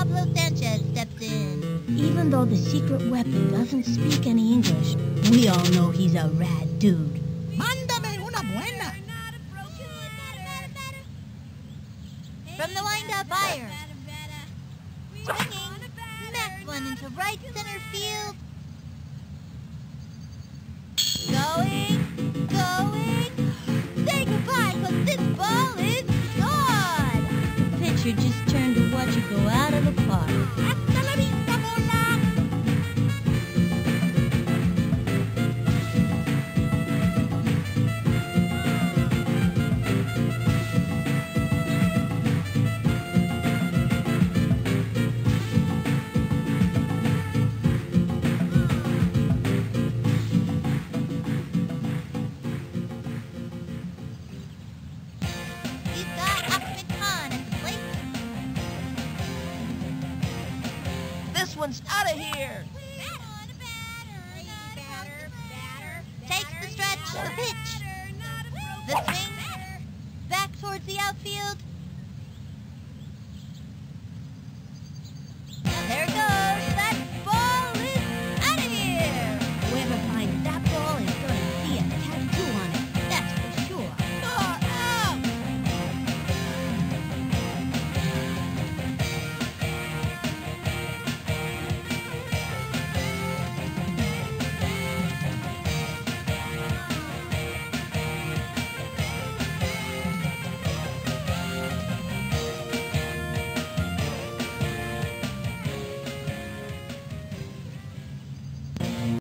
Pablo Sanchez steps in. Even though the secret weapon doesn't speak any English, we all know he's a rad dude. Mándame una buena. From the wind-up fire. Swinging. Smacked one into right center field. Going. Say goodbye, 'cause this ball is gone. Pitcher just turned to watch it go out of the park. Hasta la vista, bola. He's got Ahmed Khan at the plate. This one's out of here. Takes the stretch, the pitch. The swing. Back towards the outfield.